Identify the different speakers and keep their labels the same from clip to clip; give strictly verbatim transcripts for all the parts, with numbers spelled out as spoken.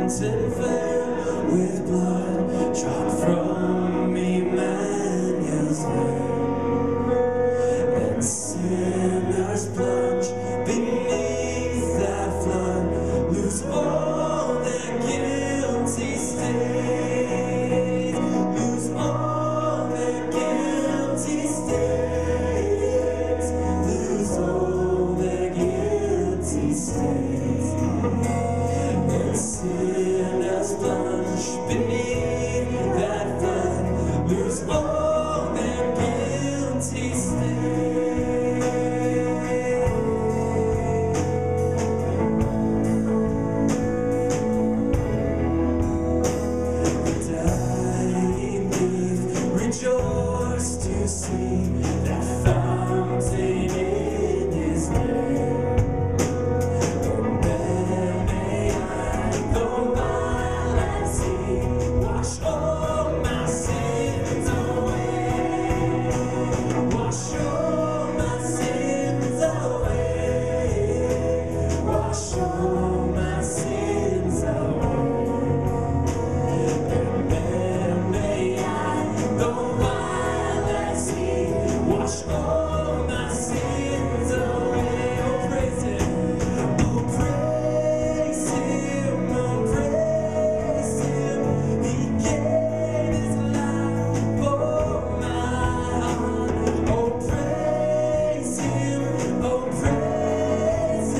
Speaker 1: fountain fair with blood drawn from Emmanuel's vein, and sinners plunge beneath that flood, lose all their guilty stains, lose all their guilty stains, lose all their guilty stains. And sinners plunge beneath that flood, lose all their guilty stains. The dying thief rejoiced to see that fountain in his name. Wash all my sins away. Wash all my sins away. Wash all my sins away. And then may I, though wild as he, wash all my sins away. Oh, praise him. Oh, praise him. Oh, praise him. He gave his life for mine. Oh, praise him. Oh, praise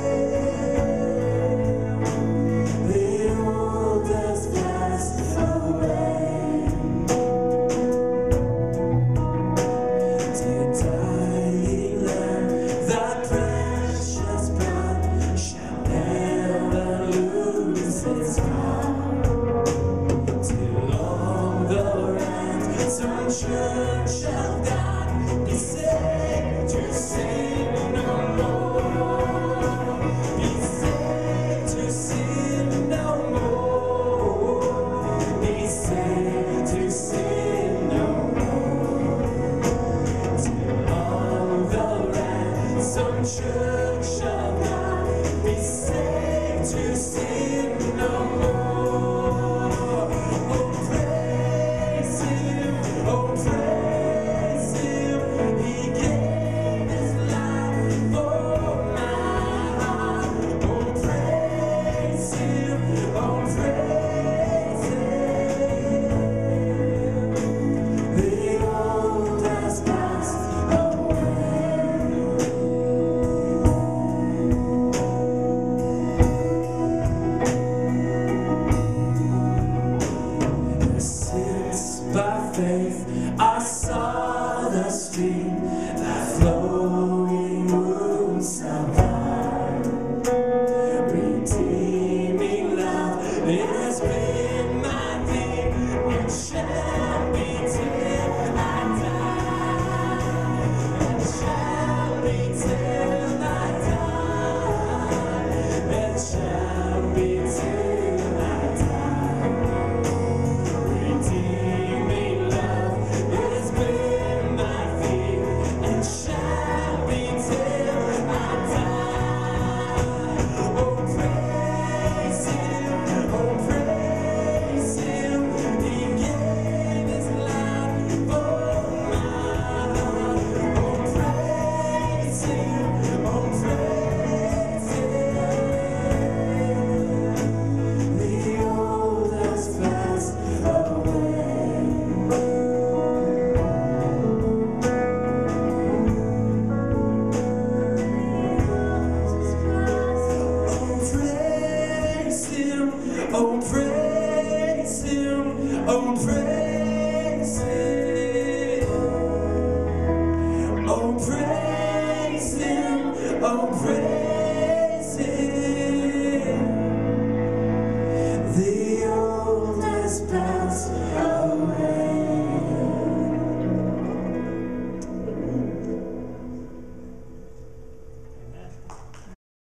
Speaker 1: him. The old has passed away. Dear dying Lamb, thy precious blood shall never lose its power.